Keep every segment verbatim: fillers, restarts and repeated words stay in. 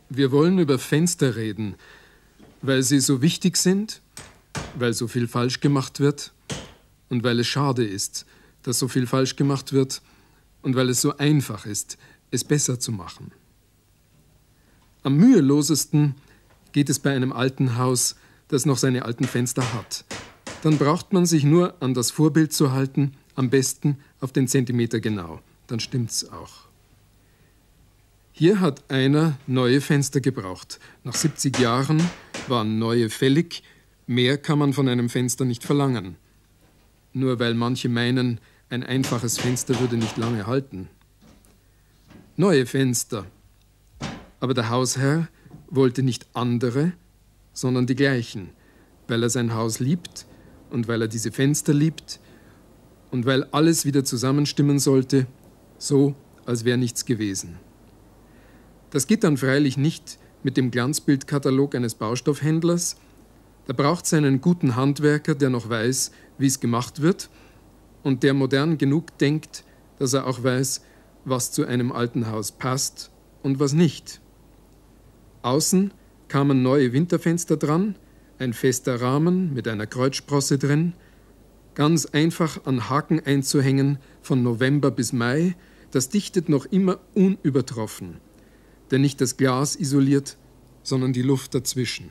Wir wollen über Fenster reden, weil sie so wichtig sind, weil so viel falsch gemacht wird und weil es schade ist, dass so viel falsch gemacht wird und weil es so einfach ist, es besser zu machen. Am mühelosesten geht es bei einem alten Haus, das noch seine alten Fenster hat. Dann braucht man sich nur an das Vorbild zu halten, am besten auf den Zentimeter genau. Dann stimmt's auch. Hier hat einer neue Fenster gebraucht. Nach siebzig Jahren waren neue fällig. Mehr kann man von einem Fenster nicht verlangen. Nur weil manche meinen, ein einfaches Fenster würde nicht lange halten. Neue Fenster. Aber der Hausherr wollte nicht andere, sondern die gleichen, weil er sein Haus liebt und weil er diese Fenster liebt und weil alles wieder zusammenstimmen sollte, so als wäre nichts gewesen. Das geht dann freilich nicht mit dem Glanzbildkatalog eines Baustoffhändlers. Da braucht es einen guten Handwerker, der noch weiß, wie es gemacht wird und der modern genug denkt, dass er auch weiß, was zu einem alten Haus passt und was nicht. Außen kamen neue Winterfenster dran, ein fester Rahmen mit einer Kreuzsprosse drin, ganz einfach an Haken einzuhängen von November bis Mai, das dichtet noch immer unübertroffen. Denn nicht das Glas isoliert, sondern die Luft dazwischen.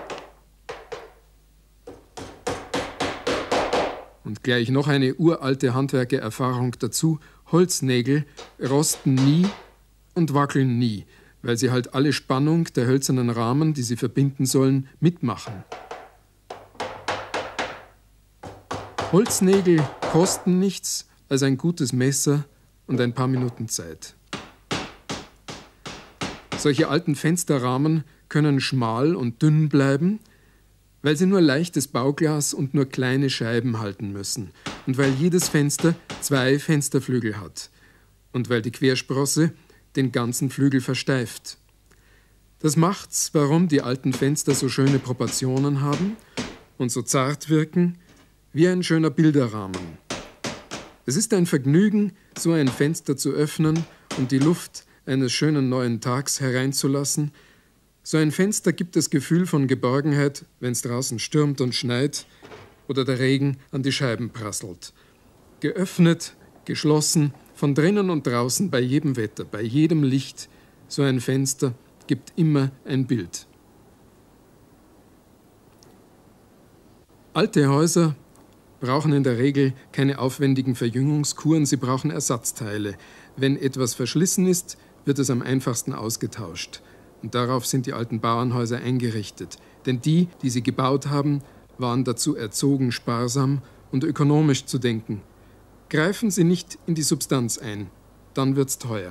Und gleich noch eine uralte Handwerkererfahrung dazu: Holznägel rosten nie und wackeln nie, weil sie halt alle Spannung der hölzernen Rahmen, die sie verbinden sollen, mitmachen. Holznägel kosten nichts als ein gutes Messer und ein paar Minuten Zeit. Solche alten Fensterrahmen können schmal und dünn bleiben, weil sie nur leichtes Bauglas und nur kleine Scheiben halten müssen und weil jedes Fenster zwei Fensterflügel hat und weil die Quersprosse den ganzen Flügel versteift. Das macht's, warum die alten Fenster so schöne Proportionen haben und so zart wirken wie ein schöner Bilderrahmen. Es ist ein Vergnügen, so ein Fenster zu öffnen und die Luft eines schönen neuen Tags hereinzulassen. So ein Fenster gibt das Gefühl von Geborgenheit, wenn es draußen stürmt und schneit oder der Regen an die Scheiben prasselt. Geöffnet, geschlossen, von drinnen und draußen, bei jedem Wetter, bei jedem Licht, so ein Fenster gibt immer ein Bild. Alte Häuser brauchen in der Regel keine aufwendigen Verjüngungskuren, sie brauchen Ersatzteile. Wenn etwas verschlissen ist, wird es am einfachsten ausgetauscht. Und darauf sind die alten Bauernhäuser eingerichtet. Denn die, die sie gebaut haben, waren dazu erzogen, sparsam und ökonomisch zu denken. Greifen Sie nicht in die Substanz ein, dann wird's teuer.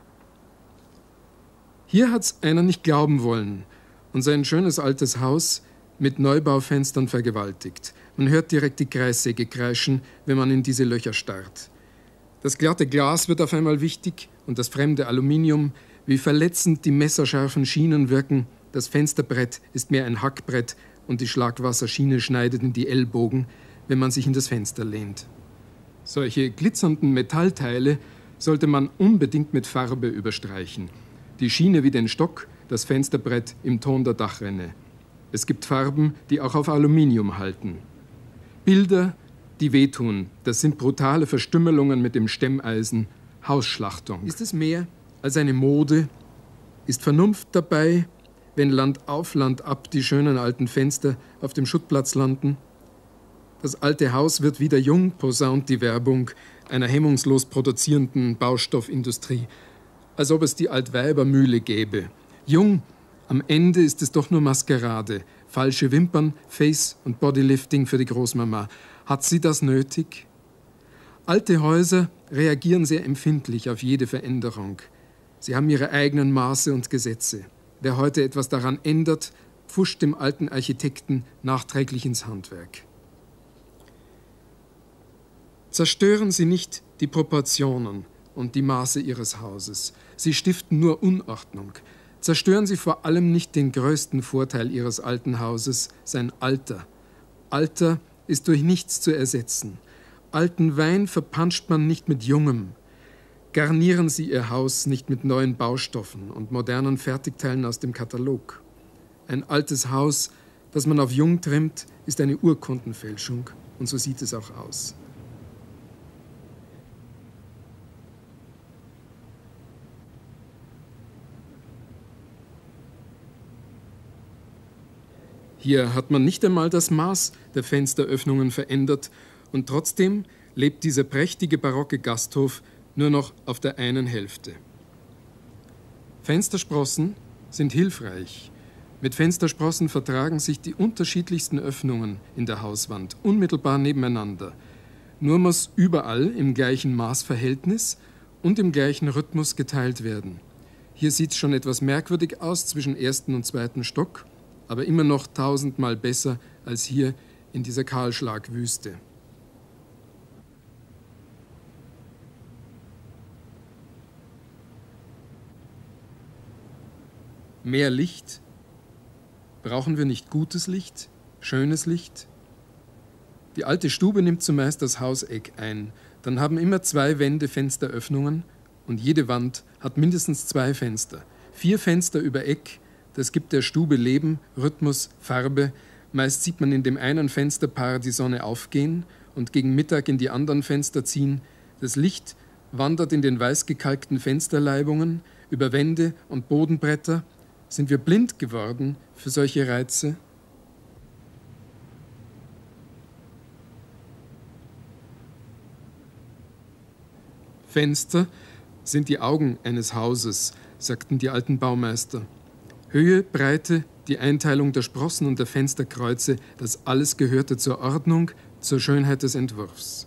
Hier hat's einer nicht glauben wollen und sein schönes altes Haus mit Neubaufenstern vergewaltigt. Man hört direkt die Kreissäge kreischen, wenn man in diese Löcher starrt. Das glatte Glas wird auf einmal wichtig und das fremde Aluminium, wie verletzend die messerscharfen Schienen wirken. Das Fensterbrett ist mehr ein Hackbrett und die Schlagwasserschiene schneidet in die Ellbogen, wenn man sich in das Fenster lehnt. Solche glitzernden Metallteile sollte man unbedingt mit Farbe überstreichen. Die Schiene wie den Stock, das Fensterbrett im Ton der Dachrinne. Es gibt Farben, die auch auf Aluminium halten. Bilder, die wehtun, das sind brutale Verstümmelungen mit dem Stemmeisen, Hausschlachtung. Ist es mehr als eine Mode? Ist Vernunft dabei, wenn Land auf, Land ab die schönen alten Fenster auf dem Schuttplatz landen? Das alte Haus wird wieder jung, posaunt die Werbung einer hemmungslos produzierenden Baustoffindustrie, als ob es die Altweibermühle gäbe. Jung, am Ende ist es doch nur Maskerade, falsche Wimpern, Face- und Bodylifting für die Großmama. Hat sie das nötig? Alte Häuser reagieren sehr empfindlich auf jede Veränderung. Sie haben ihre eigenen Maße und Gesetze. Wer heute etwas daran ändert, pfuscht dem alten Architekten nachträglich ins Handwerk. Zerstören Sie nicht die Proportionen und die Maße Ihres Hauses. Sie stiften nur Unordnung. Zerstören Sie vor allem nicht den größten Vorteil Ihres alten Hauses, sein Alter. Alter ist durch nichts zu ersetzen. Alten Wein verpanscht man nicht mit Jungem. Garnieren Sie Ihr Haus nicht mit neuen Baustoffen und modernen Fertigteilen aus dem Katalog. Ein altes Haus, das man auf jung trimmt, ist eine Urkundenfälschung und so sieht es auch aus. Hier hat man nicht einmal das Maß der Fensteröffnungen verändert und trotzdem lebt dieser prächtige barocke Gasthof nur noch auf der einen Hälfte. Fenstersprossen sind hilfreich. Mit Fenstersprossen vertragen sich die unterschiedlichsten Öffnungen in der Hauswand unmittelbar nebeneinander. Nur muss überall im gleichen Maßverhältnis und im gleichen Rhythmus geteilt werden. Hier sieht es schon etwas merkwürdig aus zwischen ersten und zweiten Stock, aber immer noch tausendmal besser als hier in dieser Kahlschlagwüste. Mehr Licht? Brauchen wir nicht gutes Licht, schönes Licht? Die alte Stube nimmt zumeist das Hauseck ein. Dann haben immer zwei Wände Fensteröffnungen und jede Wand hat mindestens zwei Fenster. Vier Fenster über Eck, das gibt der Stube Leben, Rhythmus, Farbe. Meist sieht man in dem einen Fensterpaar die Sonne aufgehen und gegen Mittag in die anderen Fenster ziehen. Das Licht wandert in den weißgekalkten Fensterleibungen, über Wände und Bodenbretter. Sind wir blind geworden für solche Reize? Fenster sind die Augen eines Hauses, sagten die alten Baumeister. Höhe, Breite, die Einteilung der Sprossen und der Fensterkreuze, das alles gehörte zur Ordnung, zur Schönheit des Entwurfs.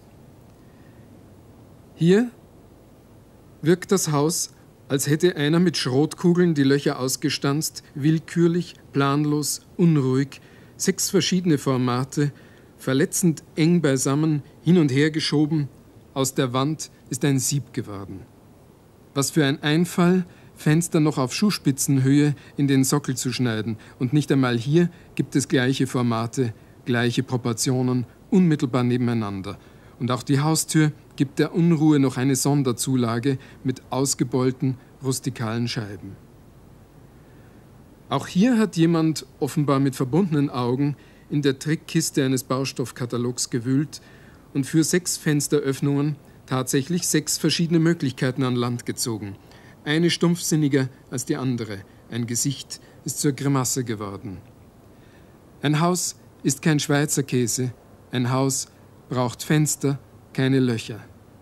Hier wirkt das Haus, als hätte einer mit Schrotkugeln die Löcher ausgestanzt, willkürlich, planlos, unruhig, sechs verschiedene Formate, verletzend eng beisammen, hin und her geschoben. Aus der Wand ist ein Sieb geworden. Was für ein Einfall, Fenster noch auf Schuhspitzenhöhe in den Sockel zu schneiden. Und nicht einmal hier gibt es gleiche Formate, gleiche Proportionen, unmittelbar nebeneinander. Und auch die Haustür gibt der Unruhe noch eine Sonderzulage mit ausgebeulten, rustikalen Scheiben. Auch hier hat jemand, offenbar mit verbundenen Augen, in der Trickkiste eines Baustoffkatalogs gewühlt und für sechs Fensteröffnungen tatsächlich sechs verschiedene Möglichkeiten an Land gezogen. Eine stumpfsinniger als die andere. Ein Gesicht ist zur Grimasse geworden. Ein Haus ist kein Schweizer Käse. Ein Haus braucht Fenster, keine Löcher.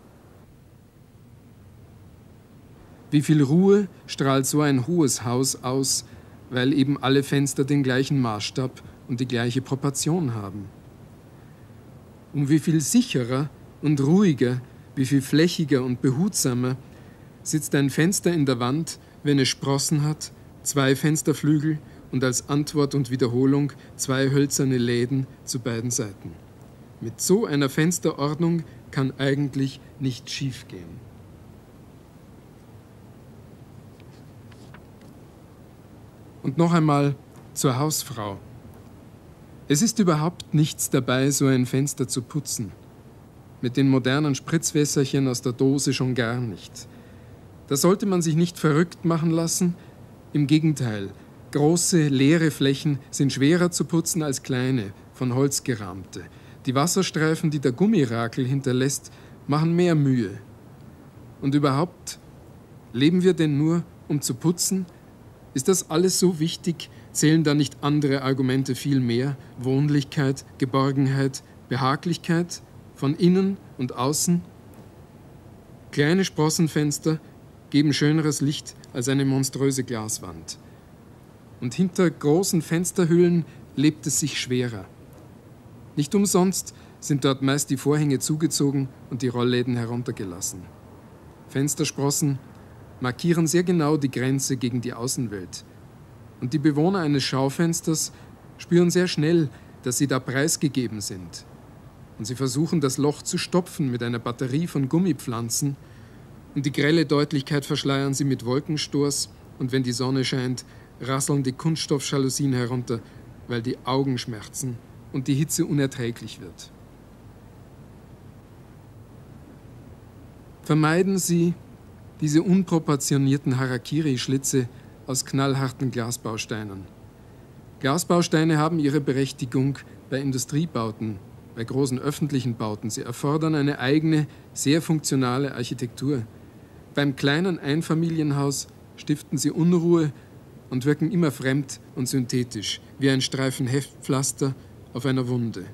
Wie viel Ruhe strahlt so ein hohes Haus aus, weil eben alle Fenster den gleichen Maßstab und die gleiche Proportion haben. Um wie viel sicherer und ruhiger, wie viel flächiger und behutsamer sitzt ein Fenster in der Wand, wenn es Sprossen hat, zwei Fensterflügel und als Antwort und Wiederholung zwei hölzerne Läden zu beiden Seiten. Mit so einer Fensterordnung kann eigentlich nicht schiefgehen. Und noch einmal zur Hausfrau. Es ist überhaupt nichts dabei, so ein Fenster zu putzen. Mit den modernen Spritzwässerchen aus der Dose schon gar nicht. Da sollte man sich nicht verrückt machen lassen. Im Gegenteil, große, leere Flächen sind schwerer zu putzen als kleine, von Holz gerahmte. Die Wasserstreifen, die der Gummirakel hinterlässt, machen mehr Mühe. Und überhaupt, leben wir denn nur, um zu putzen? Ist das alles so wichtig? Zählen da nicht andere Argumente viel mehr? Wohnlichkeit, Geborgenheit, Behaglichkeit, von innen und außen? Kleine Sprossenfenster geben schöneres Licht als eine monströse Glaswand. Und hinter großen Fensterhüllen lebt es sich schwerer. Nicht umsonst sind dort meist die Vorhänge zugezogen und die Rollläden heruntergelassen. Fenstersprossen markieren sehr genau die Grenze gegen die Außenwelt. Und die Bewohner eines Schaufensters spüren sehr schnell, dass sie da preisgegeben sind. Und sie versuchen, das Loch zu stopfen mit einer Batterie von Gummipflanzen. Und die grelle Deutlichkeit verschleiern sie mit Wolkenstors. Und wenn die Sonne scheint, rasseln die Kunststoffjalousien herunter, weil die Augen schmerzen und die Hitze unerträglich wird. Vermeiden Sie, diese unproportionierten Harakiri-Schlitze aus knallharten Glasbausteinen. Glasbausteine haben ihre Berechtigung bei Industriebauten, bei großen öffentlichen Bauten. Sie erfordern eine eigene, sehr funktionale Architektur. Beim kleinen Einfamilienhaus stiften sie Unruhe und wirken immer fremd und synthetisch, wie ein Streifen Heftpflaster auf einer Wunde.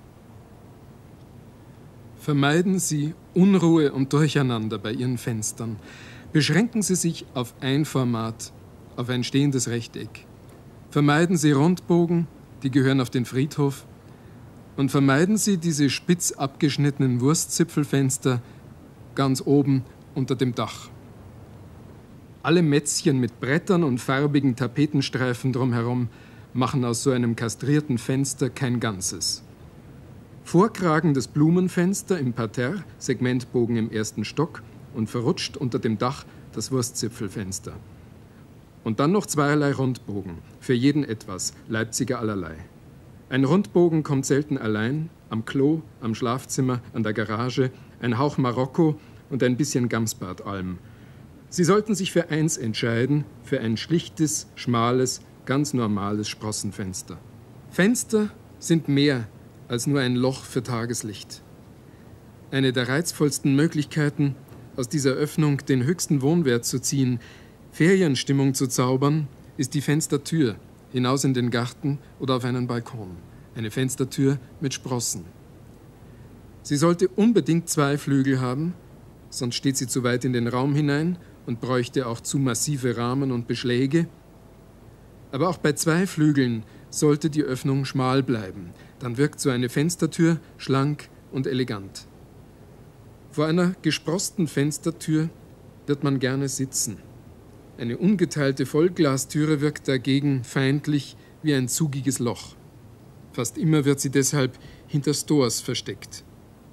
Vermeiden Sie Unruhe und Durcheinander bei Ihren Fenstern. Beschränken Sie sich auf ein Format, auf ein stehendes Rechteck. Vermeiden Sie Rundbogen, die gehören auf den Friedhof. Und vermeiden Sie diese spitz abgeschnittenen Wurstzipfelfenster ganz oben unter dem Dach. Alle Mätzchen mit Brettern und farbigen Tapetenstreifen drumherum machen aus so einem kastrierten Fenster kein Ganzes. Vorkragendes Blumenfenster im Parterre, Segmentbogen im ersten Stock und verrutscht unter dem Dach das Wurstzipfelfenster. Und dann noch zweierlei Rundbogen, für jeden etwas, Leipziger allerlei. Ein Rundbogen kommt selten allein, am Klo, am Schlafzimmer, an der Garage, ein Hauch Marokko und ein bisschen Gamsbadalm. Sie sollten sich für eins entscheiden, für ein schlichtes, schmales, ganz normales Sprossenfenster. Fenster sind mehr als nur ein Loch für Tageslicht. Eine der reizvollsten Möglichkeiten, aus dieser Öffnung den höchsten Wohnwert zu ziehen, Ferienstimmung zu zaubern, ist die Fenstertür, hinaus in den Garten oder auf einen Balkon. Eine Fenstertür mit Sprossen. Sie sollte unbedingt zwei Flügel haben, sonst steht sie zu weit in den Raum hinein und bräuchte auch zu massive Rahmen und Beschläge. Aber auch bei zwei Flügeln sollte die Öffnung schmal bleiben. Dann wirkt so eine Fenstertür schlank und elegant. Vor einer gesprosten Fenstertür wird man gerne sitzen. Eine ungeteilte Vollglastüre wirkt dagegen feindlich wie ein zugiges Loch. Fast immer wird sie deshalb hinter Stores versteckt.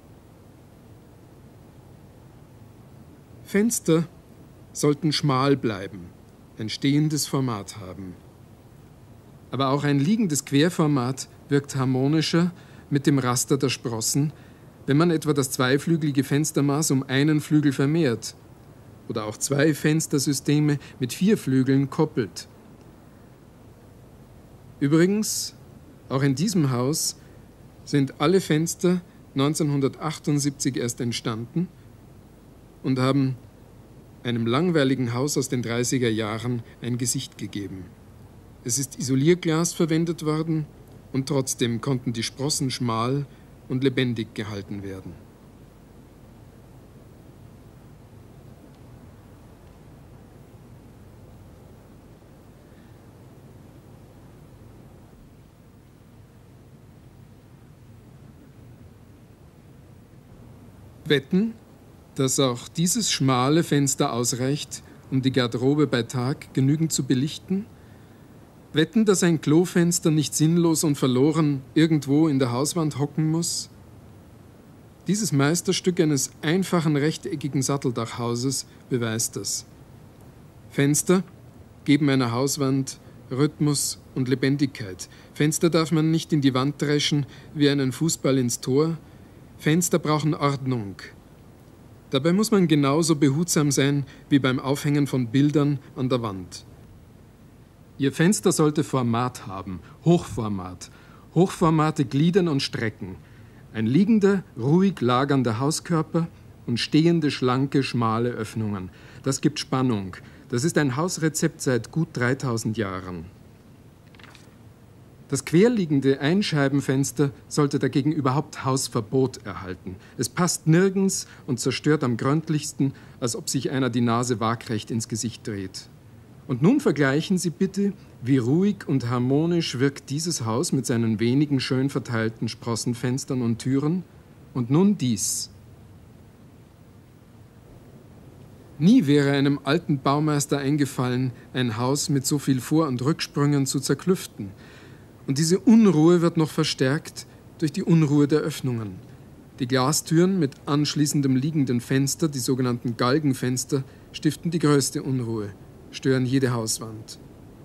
Fenster sollten schmal bleiben, ein stehendes Format haben. Aber auch ein liegendes Querformat wirkt harmonischer mit dem Raster der Sprossen, wenn man etwa das zweiflügelige Fenstermaß um einen Flügel vermehrt oder auch zwei Fenstersysteme mit vier Flügeln koppelt. Übrigens, auch in diesem Haus sind alle Fenster neunzehnhundertachtundsiebzig erst entstanden und haben einem langweiligen Haus aus den dreißiger Jahren ein Gesicht gegeben. Es ist Isolierglas verwendet worden und trotzdem konnten die Sprossen schmal und lebendig gehalten werden. Wetten, dass auch dieses schmale Fenster ausreicht, um die Garderobe bei Tag genügend zu belichten? Wetten, dass ein Klofenster nicht sinnlos und verloren irgendwo in der Hauswand hocken muss? Dieses Meisterstück eines einfachen rechteckigen Satteldachhauses beweist das. Fenster geben einer Hauswand Rhythmus und Lebendigkeit. Fenster darf man nicht in die Wand dreschen wie einen Fußball ins Tor. Fenster brauchen Ordnung. Dabei muss man genauso behutsam sein wie beim Aufhängen von Bildern an der Wand. Ihr Fenster sollte Format haben, Hochformat. Hochformate gliedern und strecken. Ein liegender, ruhig lagernder Hauskörper und stehende, schlanke, schmale Öffnungen. Das gibt Spannung. Das ist ein Hausrezept seit gut dreitausend Jahren. Das querliegende Einscheibenfenster sollte dagegen überhaupt Hausverbot erhalten. Es passt nirgends und zerstört am gründlichsten, als ob sich einer die Nase waagrecht ins Gesicht dreht. Und nun vergleichen Sie bitte, wie ruhig und harmonisch wirkt dieses Haus mit seinen wenigen schön verteilten Sprossenfenstern und Türen. Und nun dies. Nie wäre einem alten Baumeister eingefallen, ein Haus mit so viel Vor- und Rücksprüngen zu zerklüften. Und diese Unruhe wird noch verstärkt durch die Unruhe der Öffnungen. Die Glastüren mit anschließendem liegenden Fenster, die sogenannten Galgenfenster, stiften die größte Unruhe, stören jede Hauswand.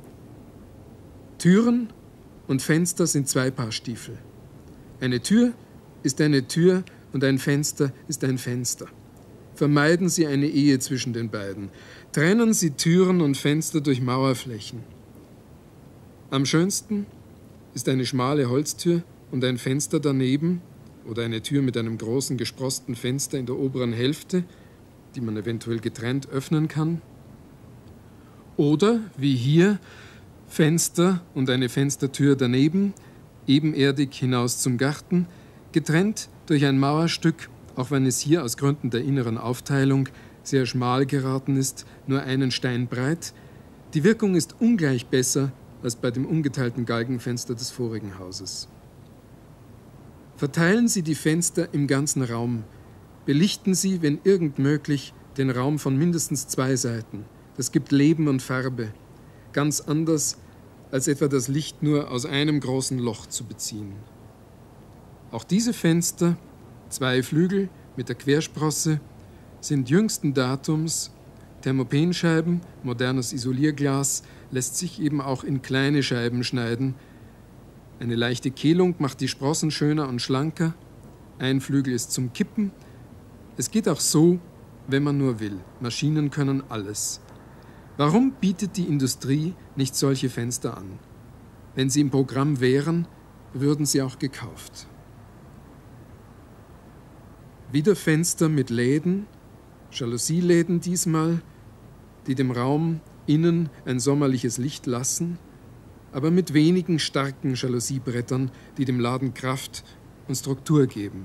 Türen und Fenster sind zwei Paar Stiefel. Eine Tür ist eine Tür und ein Fenster ist ein Fenster. Vermeiden Sie eine Ehe zwischen den beiden. Trennen Sie Türen und Fenster durch Mauerflächen. Am schönsten ist eine schmale Holztür und ein Fenster daneben oder eine Tür mit einem großen gesprossten Fenster in der oberen Hälfte, die man eventuell getrennt öffnen kann. Oder, wie hier, Fenster und eine Fenstertür daneben, ebenerdig hinaus zum Garten, getrennt durch ein Mauerstück, auch wenn es hier aus Gründen der inneren Aufteilung sehr schmal geraten ist, nur einen Stein breit. Die Wirkung ist ungleich besser als bei dem ungeteilten Galgenfenster des vorigen Hauses. Verteilen Sie die Fenster im ganzen Raum. Belichten Sie, wenn irgend möglich, den Raum von mindestens zwei Seiten. Das gibt Leben und Farbe. Ganz anders, als etwa das Licht nur aus einem großen Loch zu beziehen. Auch diese Fenster, zwei Flügel mit der Quersprosse, sind jüngsten Datums. Thermopenscheiben, modernes Isolierglas, lässt sich eben auch in kleine Scheiben schneiden. Eine leichte Kehlung macht die Sprossen schöner und schlanker. Ein Flügel ist zum Kippen. Es geht auch so, wenn man nur will. Maschinen können alles. Warum bietet die Industrie nicht solche Fenster an? Wenn sie im Programm wären, würden sie auch gekauft. Wieder Fenster mit Läden, Jalousie-Läden diesmal, die dem Raum innen ein sommerliches Licht lassen, aber mit wenigen starken Jalousierbrettern, die dem Laden Kraft und Struktur geben.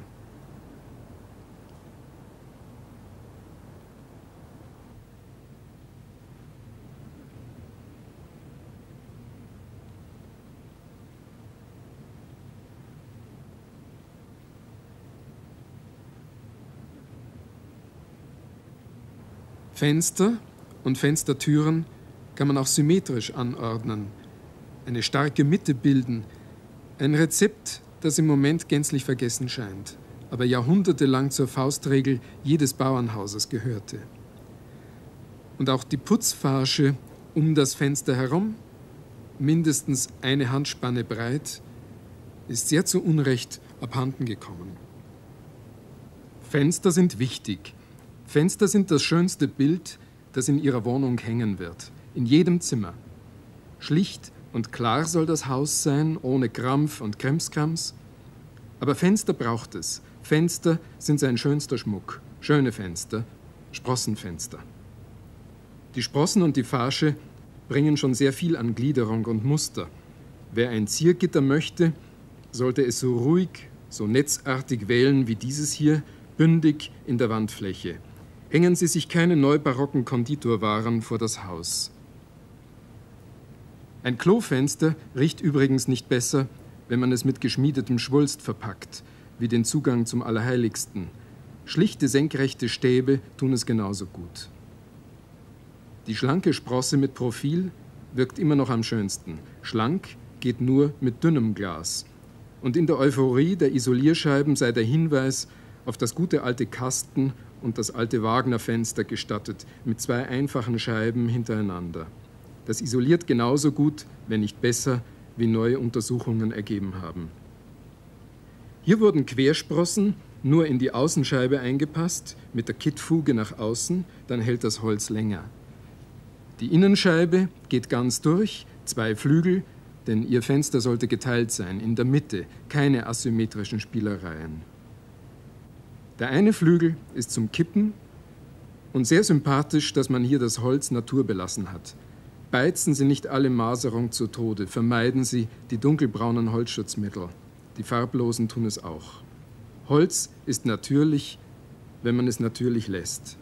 Fenster und Fenstertüren kann man auch symmetrisch anordnen, eine starke Mitte bilden, ein Rezept, das im Moment gänzlich vergessen scheint, aber jahrhundertelang zur Faustregel jedes Bauernhauses gehörte. Und auch die Putzfarsche um das Fenster herum, mindestens eine Handspanne breit, ist sehr zu Unrecht abhanden gekommen. Fenster sind wichtig. Fenster sind das schönste Bild, das in Ihrer Wohnung hängen wird, in jedem Zimmer. Schlicht und klar soll das Haus sein, ohne Krampf und Krimskrams. Aber Fenster braucht es. Fenster sind sein schönster Schmuck. Schöne Fenster, Sprossenfenster. Die Sprossen und die Farsche bringen schon sehr viel an Gliederung und Muster. Wer ein Ziergitter möchte, sollte es so ruhig, so netzartig wählen wie dieses hier, bündig in der Wandfläche. Hängen Sie sich keine neubarocken Konditorwaren vor das Haus. Ein Klofenster riecht übrigens nicht besser, wenn man es mit geschmiedetem Schwulst verpackt, wie den Zugang zum Allerheiligsten. Schlichte, senkrechte Stäbe tun es genauso gut. Die schlanke Sprosse mit Profil wirkt immer noch am schönsten. Schlank geht nur mit dünnem Glas. Und in der Euphorie der Isolierscheiben sei der Hinweis auf das gute alte Kasten und das alte Wagner-Fenster gestattet, mit zwei einfachen Scheiben hintereinander. Das isoliert genauso gut, wenn nicht besser, wie neue Untersuchungen ergeben haben. Hier wurden Quersprossen nur in die Außenscheibe eingepasst, mit der Kittfuge nach außen, dann hält das Holz länger. Die Innenscheibe geht ganz durch, zwei Flügel, denn ihr Fenster sollte geteilt sein, in der Mitte, keine asymmetrischen Spielereien. Der eine Flügel ist zum Kippen und sehr sympathisch, dass man hier das Holz naturbelassen hat. Beizen Sie nicht alle Maserung zu Tode, vermeiden Sie die dunkelbraunen Holzschutzmittel. Die farblosen tun es auch. Holz ist natürlich, wenn man es natürlich lässt.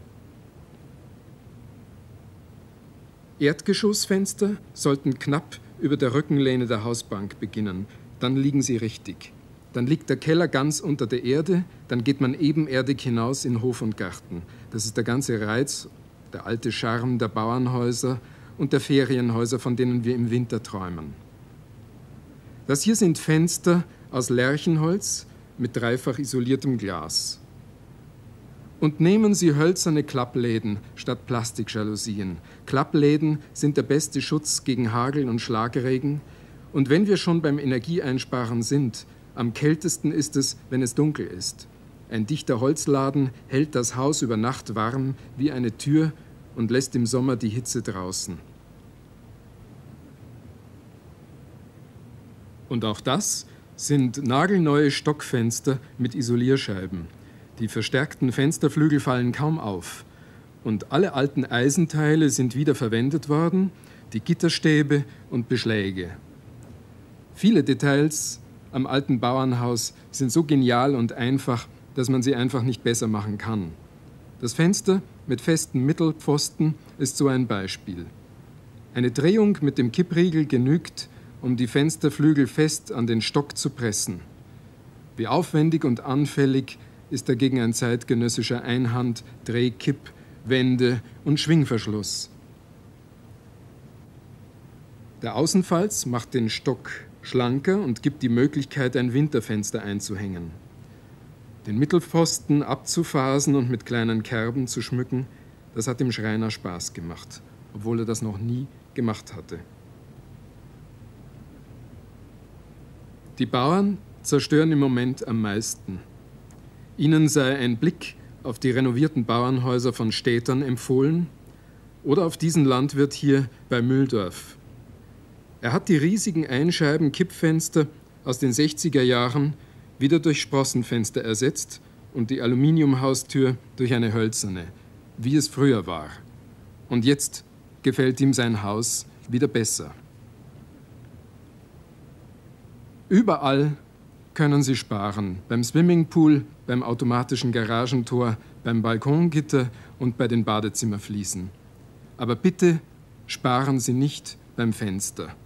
Erdgeschossfenster sollten knapp über der Rückenlehne der Hausbank beginnen, dann liegen sie richtig. Dann liegt der Keller ganz unter der Erde, dann geht man ebenerdig hinaus in Hof und Garten. Das ist der ganze Reiz, der alte Charme der Bauernhäuser und der Ferienhäuser, von denen wir im Winter träumen. Das hier sind Fenster aus Lärchenholz mit dreifach isoliertem Glas. Und nehmen Sie hölzerne Klappläden statt Plastikjalousien. Klappläden sind der beste Schutz gegen Hagel und Schlagregen. Und wenn wir schon beim Energieeinsparen sind, am kältesten ist es, wenn es dunkel ist. Ein dichter Holzladen hält das Haus über Nacht warm wie eine Tür und lässt im Sommer die Hitze draußen. Und auch das sind nagelneue Stockfenster mit Isolierscheiben. Die verstärkten Fensterflügel fallen kaum auf. Und alle alten Eisenteile sind wieder verwendet worden, die Gitterstäbe und Beschläge. Viele Details am alten Bauernhaus sind so genial und einfach, dass man sie einfach nicht besser machen kann. Das Fenster mit festen Mittelpfosten ist so ein Beispiel. Eine Drehung mit dem Kippriegel genügt, um die Fensterflügel fest an den Stock zu pressen. Wie aufwendig und anfällig ist dagegen ein zeitgenössischer Einhand-, Dreh-, Kipp-, Wende- und Schwingverschluss. Der Außenfalz macht den Stock schlanker und gibt die Möglichkeit, ein Winterfenster einzuhängen. Den Mittelpfosten abzufasen und mit kleinen Kerben zu schmücken, das hat dem Schreiner Spaß gemacht, obwohl er das noch nie gemacht hatte. Die Bauern zerstören im Moment am meisten. Ihnen sei ein Blick auf die renovierten Bauernhäuser von Städtern empfohlen oder auf diesen Landwirt hier bei Mühldorf. Er hat die riesigen Einscheiben-Kippfenster aus den sechziger Jahren wieder durch Sprossenfenster ersetzt und die Aluminiumhaustür durch eine hölzerne, wie es früher war. Und jetzt gefällt ihm sein Haus wieder besser. Überall können Sie sparen. Beim Swimmingpool, beim automatischen Garagentor, beim Balkongitter und bei den Badezimmerfliesen. Aber bitte sparen Sie nicht beim Fenster.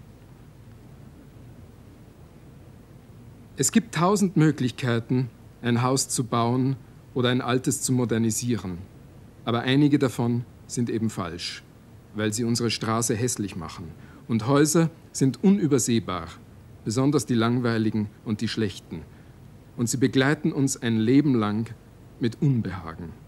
Es gibt tausend Möglichkeiten, ein Haus zu bauen oder ein altes zu modernisieren. Aber einige davon sind eben falsch, weil sie unsere Straße hässlich machen. Und Häuser sind unübersehbar, besonders die langweiligen und die schlechten. Und sie begleiten uns ein Leben lang mit Unbehagen.